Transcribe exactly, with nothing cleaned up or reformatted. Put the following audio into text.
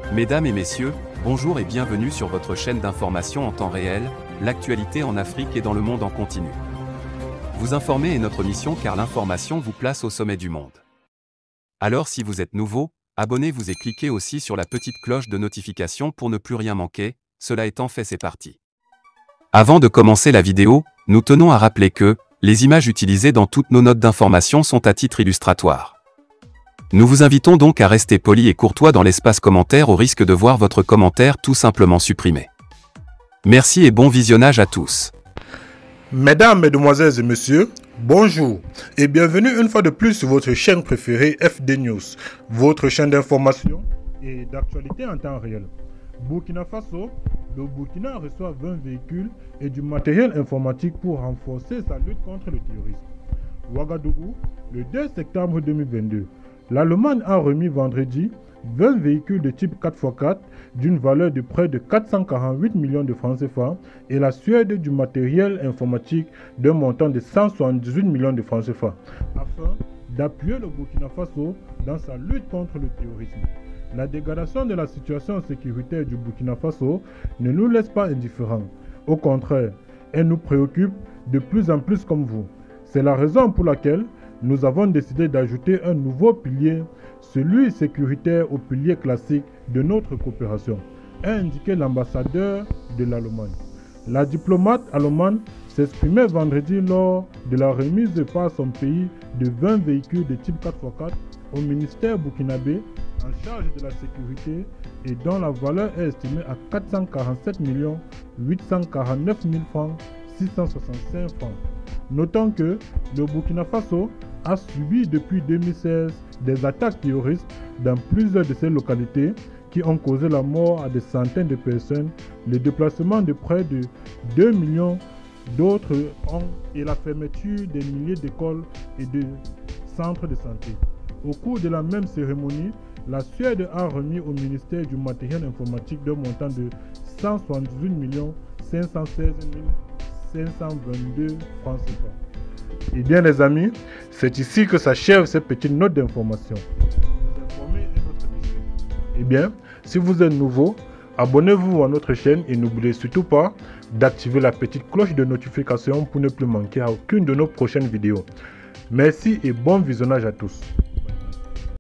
Mesdames et messieurs, bonjour et bienvenue sur votre chaîne d'information en temps réel, l'actualité en Afrique et dans le monde en continu. Vous informer est notre mission car l'information vous place au sommet du monde. Alors si vous êtes nouveau, abonnez-vous et cliquez aussi sur la petite cloche de notification pour ne plus rien manquer, cela étant fait c'est parti. Avant de commencer la vidéo, nous tenons à rappeler que, les images utilisées dans toutes nos notes d'information sont à titre illustratoire. Nous vous invitons donc à rester poli et courtois dans l'espace commentaire au risque de voir votre commentaire tout simplement supprimé. Merci et bon visionnage à tous. Mesdames, Mesdemoiselles et Messieurs, bonjour et bienvenue une fois de plus sur votre chaîne préférée F D News, votre chaîne d'information et d'actualité en temps réel. Burkina Faso, le Burkina reçoit vingt véhicules et du matériel informatique pour renforcer sa lutte contre le terrorisme. Ouagadougou, le deux septembre deux mille vingt-deux, l'Allemagne a remis vendredi vingt véhicules de type quatre par quatre d'une valeur de près de quatre cent quarante-huit millions de francs C F A et la Suède du matériel informatique d'un montant de cent soixante-dix-huit millions de francs C F A afin d'appuyer le Burkina Faso dans sa lutte contre le terrorisme. La dégradation de la situation sécuritaire du Burkina Faso ne nous laisse pas indifférents. Au contraire, elle nous préoccupe de plus en plus comme vous. C'est la raison pour laquelle nous avons décidé d'ajouter un nouveau pilier, celui sécuritaire au pilier classique de notre coopération, a indiqué l'ambassadeur de l'Allemagne. La diplomate allemande s'exprimait vendredi lors de la remise par son pays de vingt véhicules de type quatre par quatre au ministère burkinabé en charge de la sécurité et dont la valeur est estimée à quatre cent quarante-sept millions huit cent quarante-neuf mille francs six cent soixante-cinq francs. Notons que le Burkina Faso a subi depuis deux mille seize des attaques terroristes dans plusieurs de ses localités qui ont causé la mort à des centaines de personnes, le déplacement de près de deux millions d'autres ont et la fermeture des milliers d'écoles et de centres de santé. Au cours de la même cérémonie, la Suède a remis au ministère du matériel informatique d'un montant de cent soixante-dix-huit millions cinq cent seize mille cinq cent vingt-deux francs C F A. Et bien les amis, c'est ici que s'achève cette petite note d'information. Et bien, si vous êtes nouveau, abonnez-vous à notre chaîne et n'oubliez surtout pas d'activer la petite cloche de notification pour ne plus manquer à aucune de nos prochaines vidéos. Merci et bon visionnage à tous.